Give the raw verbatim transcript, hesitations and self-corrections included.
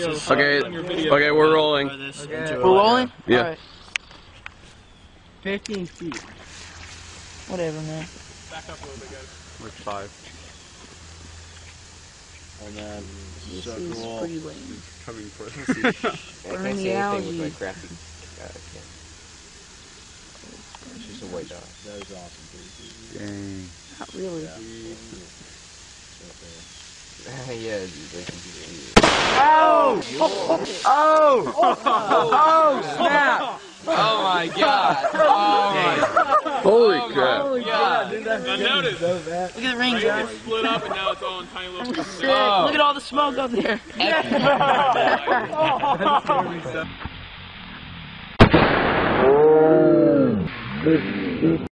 Okay, okay, we're rolling. Okay. We're rolling? Yeah. All right. fifteen feet. Whatever, man. Back up a little bit, guys. Like five. And then This is circle. pretty lame. Coming for us. I Burn can't the see anything algae. with my crappy. Uh, I can't. It's just a white dot. That was awesome, dude. Dang. Not really. Yeah. Yeah, dude, like, Oh! Oh! Oh! Snap! oh my god! Oh my Holy crap. Holy God, dude, that's Now notice, so bad. Look at the ring, right, guys. it's split up and now it's all in tiny little pieces. Sick. Look at all the smoke up there. Oh.